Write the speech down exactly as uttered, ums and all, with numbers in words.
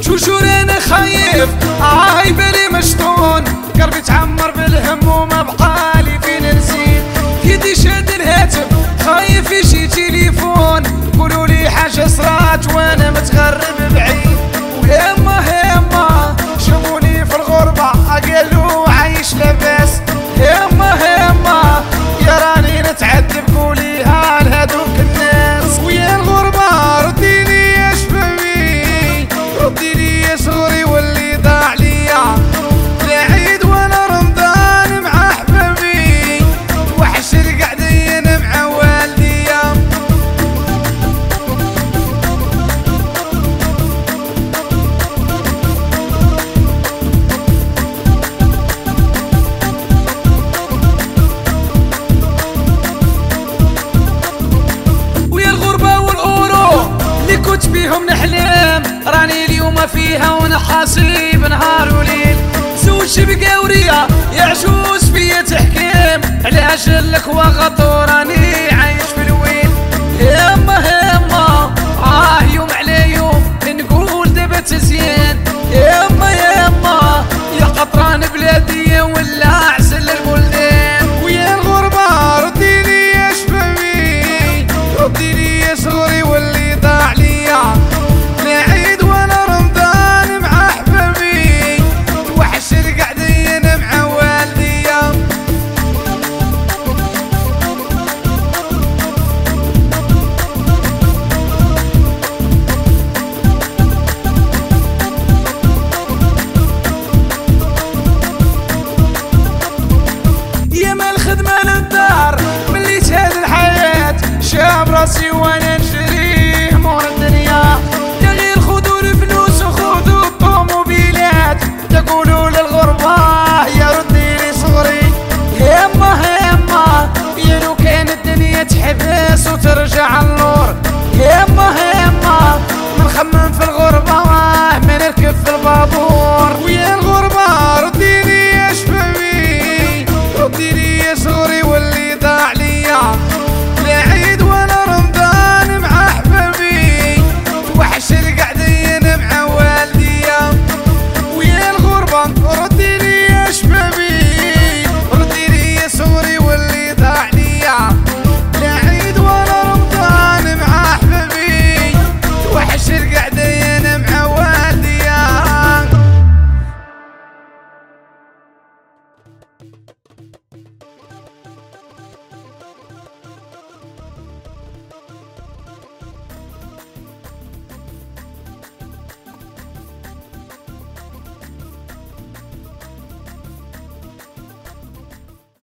شوشور انا خايف هاي بالي مشطون، قلبي تعمر بالهم وما بقالي فين نزيد، يدي شاد الهاتف خايف يجي تليفون، قولوا لي حاجه صرات وانا متغرب بعيد، وهما هما شافوني في الغربه قالوا عايش لاباس، هما هما يا راني نتعذب قولي ها لهادوك الناس، ويا الغربه رديني يا شبابي رديني يا صغري واللي ضاع ليا، العيد وانا رمضان مع احبابي وحش القعدين مع والديا. ويا الغربه والأورو اللي كنت بيهم نحلم راني اليوم فيها ونحاسيب نهار وليل، زوج بقاورية يا عجوز فيا تحكيم علاش لك وغطو راني عايش في الويل، يما يما اه يوم على يوم نقول دابا تزيان، يما يما يا قطران بلادي ولا عسل البلدان، ويا الغربة رديني يا شبابي رديني يا صغري واللي ضاع ليا، العيد وانا رمضان مع احبابي وحش القعدين مع والديا. يا ما الخدمة للدار مليت هاد الحياة شاب راسي وانا نشري همور الدنيا، يا غير خذوا الفلوس وخذوا الطوموبيلات، تقولوا للغربة يا ردي لي صغري، يما يما يا لو كان الدنيا تحبس وترجع النور، يما يما منخمم في الغربة ما نركب في البابور.